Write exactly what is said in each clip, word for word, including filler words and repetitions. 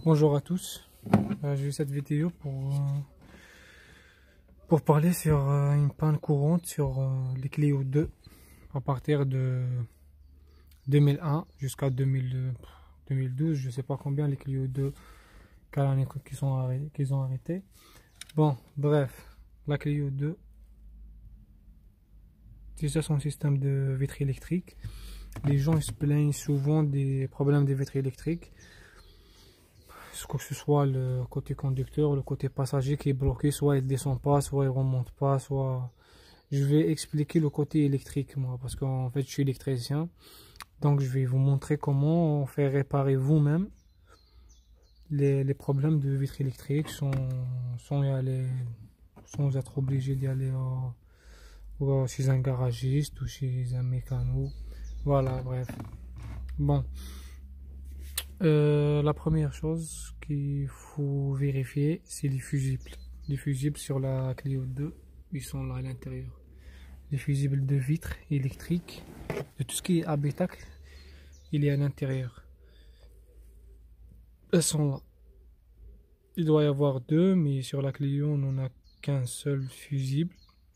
Bonjour à tous, euh, j'ai vu cette vidéo pour, euh, pour parler sur euh, une panne courante sur euh, les Clio deux à partir de deux mille un jusqu'à deux mille douze, je sais pas combien les Clio deux quelle année qu'ils sont arrêtés, qu'ils ont arrêté. Bon, bref, la Clio deux, c'est ça son système de vitres électriques. Les gens ils se plaignent souvent des problèmes des vitres électriques. Que ce soit le côté conducteur, le côté passager qui est bloqué, soit il descend pas, soit il remonte pas, soit... Je vais expliquer le côté électrique moi, parce qu'en fait je suis électricien. Donc je vais vous montrer comment on fait réparer vous-même les, les problèmes de vitres électriques sans, sans y aller, sans être obligé d'y aller au, au, chez un garagiste ou chez un mécano. Voilà, bref. Bon. Euh, la première chose qu'il faut vérifier, c'est les fusibles. Les fusibles sur la Clio deux, ils sont là à l'intérieur. Les fusibles de vitres électriques, de tout ce qui est habitacle, il est à l'intérieur. Elles sont là. Il doit y avoir deux, mais sur la Clio, on n'en a qu'un seul fusible.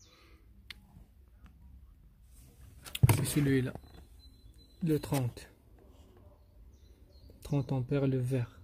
C'est celui-là, le trente. trente ampères, le vert.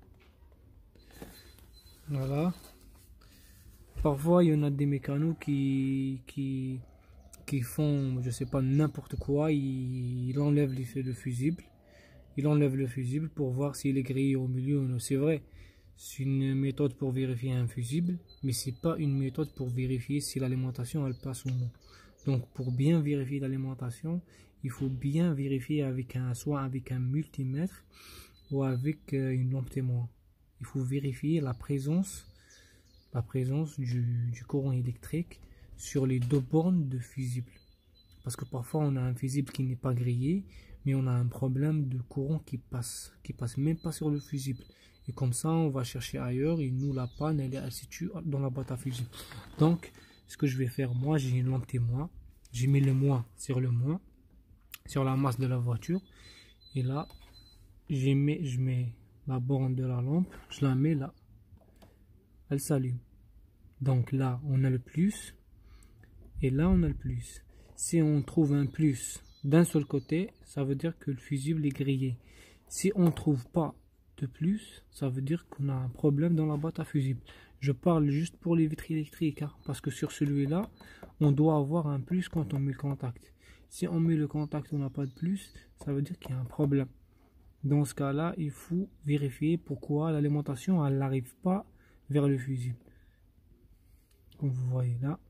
Voilà. Parfois il y en a des mécanos qui qui qui font, je sais pas, n'importe quoi. Ils, ils enlèvent le fusible il enlève le fusible pour voir s'il est grillé au milieu ou non. C'est vrai, c'est une méthode pour vérifier un fusible, mais c'est pas une méthode pour vérifier si l'alimentation elle passe ou non. Donc pour bien vérifier l'alimentation, il faut bien vérifier avec un soit avec un multimètre ou avec une lampe témoin. Il faut vérifier la présence, la présence du, du courant électrique sur les deux bornes de fusible. Parce que parfois on a un fusible qui n'est pas grillé, mais on a un problème de courant qui passe, qui passe même pas sur le fusible. Et comme ça, on va chercher ailleurs et nous, la panne, elle est située dans la boîte à fusible. Donc, ce que je vais faire, moi, j'ai une lampe témoin. J'ai mis le moins sur le moins, sur la masse de la voiture. Et là, je mets, je mets la borne de la lampe, je la mets là, elle s'allume. Donc là on a le plus et là on a le plus. Si on trouve un plus d'un seul côté, ça veut dire que le fusible est grillé. Si on trouve pas de plus, ça veut dire qu'on a un problème dans la boîte à fusible. Je parle juste pour les vitres électriques, hein, parce que sur celui-là on doit avoir un plus quand on met le contact. Si on met le contact, on n'a pas de plus, ça veut dire qu'il y a un problème. Dans ce cas-là, il faut vérifier pourquoi l'alimentation elle n'arrive pas vers le fusible. Comme vous voyez là.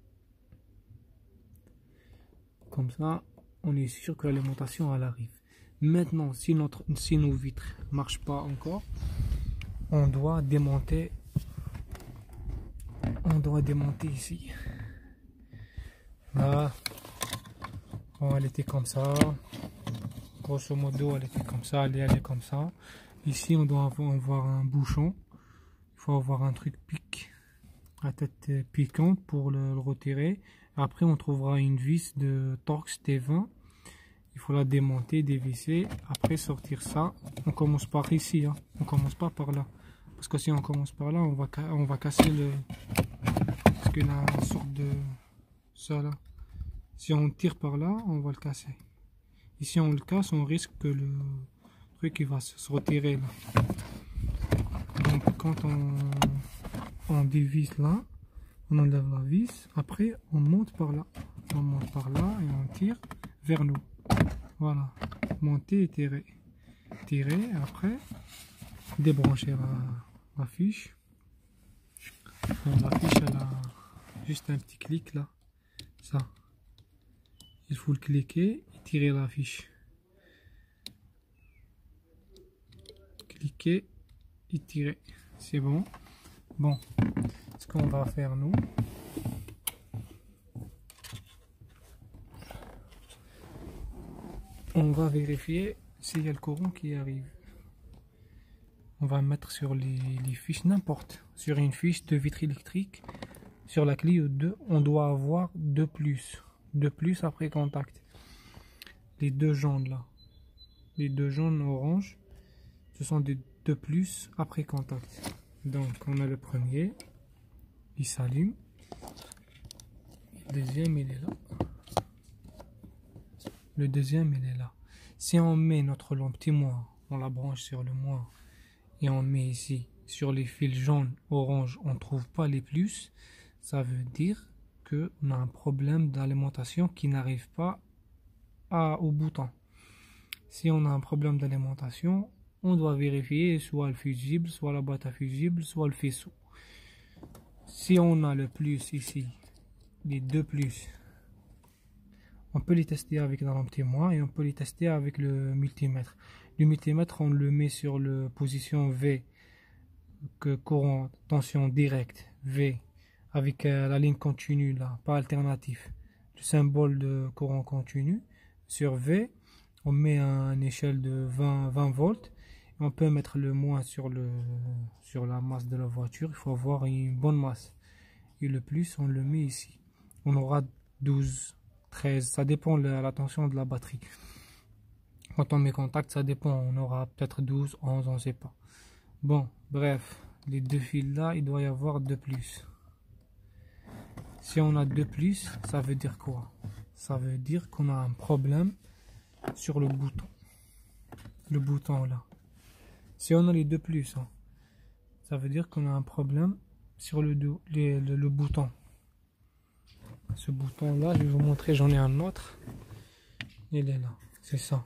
Comme ça, on est sûr que l'alimentation elle arrive. Maintenant, si, notre, si nos vitres ne marchent pas encore, on doit démonter. On doit démonter ici. Là. Bon, elle était comme ça. Grosso modo, elle était comme ça, elle est, elle est comme ça. Ici, on doit avoir un bouchon. Il faut avoir un truc pique, à tête piquante pour le, le retirer. Après, on trouvera une vis de Torx T vingt. Il faut la démonter, dévisser. Après, sortir ça. On commence par ici. Hein. On commence pas par là. Parce que si on commence par là, on va, on va casser le... Parce qu'il y a une sorte de... Ça là. Si on tire par là, on va le casser. Et si on le casse, on risque que le truc il va se retirer là. Donc quand on, on dévisse là, on enlève la vis. Après, on monte par là. On monte par là et on tire vers nous. Voilà. Monter et tirer. Tirer. Après, débrancher la, la fiche. Donc, la fiche, elle a juste un petit clic là. Ça. Il faut le cliquer et tirer la fiche. Cliquer et tirer. C'est bon. Bon. Ce qu'on va faire nous. On va vérifier s'il y a le courant qui arrive. On va mettre sur les, les fiches n'importe. Sur une fiche de vitre électrique. Sur la Clio deux, on doit avoir deux plus. De plus après contact. Les deux jaunes là. Les deux jaunes orange. ce sont des deux plus après contact. Donc on a le premier, il s'allume. Le deuxième il est là. Le deuxième il est là. Si on met notre lampe témoin, on la branche sur le moins et on met ici sur les fils jaunes, orange, on ne trouve pas les plus, ça veut dire qu'on a un problème d'alimentation qui n'arrive pas à, au bouton. Si on a un problème d'alimentation, on doit vérifier soit le fusible, soit la boîte à fusible, soit le faisceau. Si on a le plus ici, les deux plus, on peut les tester avec la lampe témoin et on peut les tester avec le multimètre. Le multimètre, on le met sur la position V, que courant, tension directe, V, avec euh, la ligne continue là, pas alternatif. Le symbole de courant continu. Sur V, on met une échelle de vingt, vingt volts. Et on peut mettre le moins sur, le, sur la masse de la voiture. Il faut avoir une bonne masse. Et le plus, on le met ici. On aura douze, treize, ça dépend de la tension de la batterie. Quand on met contact, ça dépend. On aura peut-être douze, onze, on ne sait pas. Bon, bref, les deux fils là, il doit y avoir deux plus. Si on a deux plus, ça veut dire quoi? Ça veut dire qu'on a un problème sur le bouton. Le bouton là. Si on a les deux plus, hein, ça veut dire qu'on a un problème sur le, le, le, le bouton. Ce bouton là, je vais vous montrer, j'en ai un autre. Il est là, c'est ça.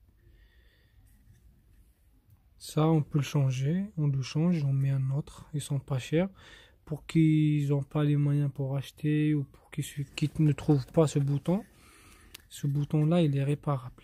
Ça, on peut le changer, on le change, on met un autre, ils sont pas chers. Pour qu'ils n'ont pas les moyens pour acheter ou pour qu'ils qu'ils ne trouvent pas ce bouton, ce bouton là, il est réparable.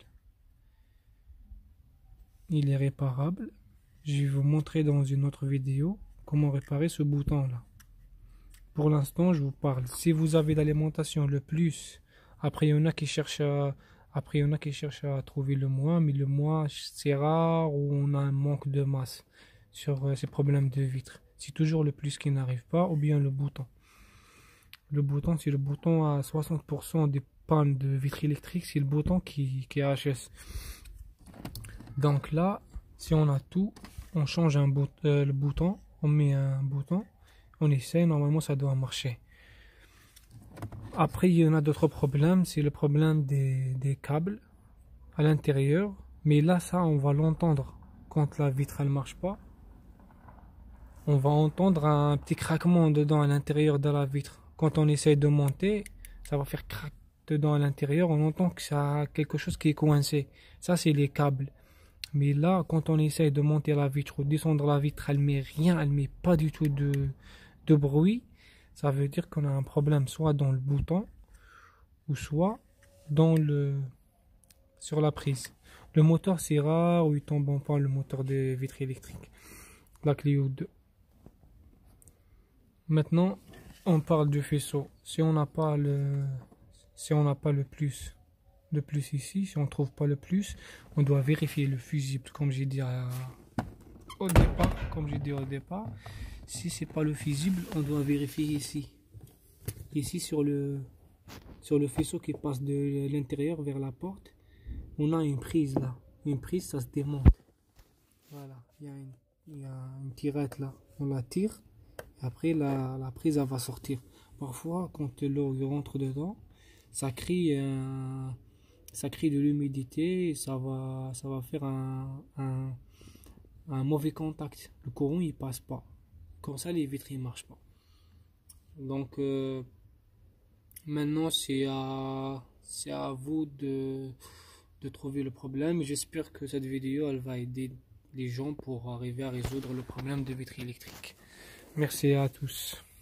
Il est réparable. Je vais vous montrer dans une autre vidéo comment réparer ce bouton là. Pour l'instant, je vous parle. Si vous avez l'alimentation le plus, après il y en a qui cherchent à Après, il y en a qui cherchent à trouver le moins, mais le moins, c'est rare ou on a un manque de masse sur euh, ces problèmes de vitre. C'est toujours le plus qui n'arrive pas, ou bien le bouton. Le bouton, c'est le bouton à soixante pour cent des pannes de vitre électrique, c'est le bouton qui, qui est H S. Donc là, si on a tout, on change un bout, euh, le bouton, on met un bouton, on essaie, normalement ça doit marcher. Après, il y en a d'autres problèmes, c'est le problème des, des câbles à l'intérieur. Mais là, ça, on va l'entendre quand la vitre, elle marche pas. On va entendre un petit craquement dedans à l'intérieur de la vitre. Quand on essaye de monter, ça va faire crac dedans à l'intérieur. On entend que ça a quelque chose qui est coincé. Ça, c'est les câbles. Mais là, quand on essaye de monter la vitre ou descendre la vitre, elle met rien, elle met pas du tout de, de bruit. Ça veut dire qu'on a un problème soit dans le bouton ou soit dans le sur la prise. Le moteur, c'est rare où il tombe en panne, le moteur des vitres électriques. La Clio deux. Maintenant, on parle du faisceau. Si on n'a pas le si on n'a pas le plus le plus ici, si on trouve pas le plus, on doit vérifier le fusible comme j'ai dit à, au départ, comme j'ai dit au départ. Si c'est pas le fusible, on doit vérifier ici. Ici sur le sur le faisceau qui passe de l'intérieur vers la porte, on a une prise là. Une prise, ça se démonte. Voilà, il y a une, il y a une tirette là. On la tire. Et après la, la prise elle va sortir. Parfois, quand l'eau rentre dedans, ça crie euh, ça crie de l'humidité. Ça va ça va faire un, un un mauvais contact. Le courant il passe pas. Comme ça, les vitres ne marchent pas. Donc, euh, maintenant, c'est à, c'est à vous de, de trouver le problème. J'espère que cette vidéo, elle va aider les gens pour arriver à résoudre le problème de vitres électriques. Merci à tous.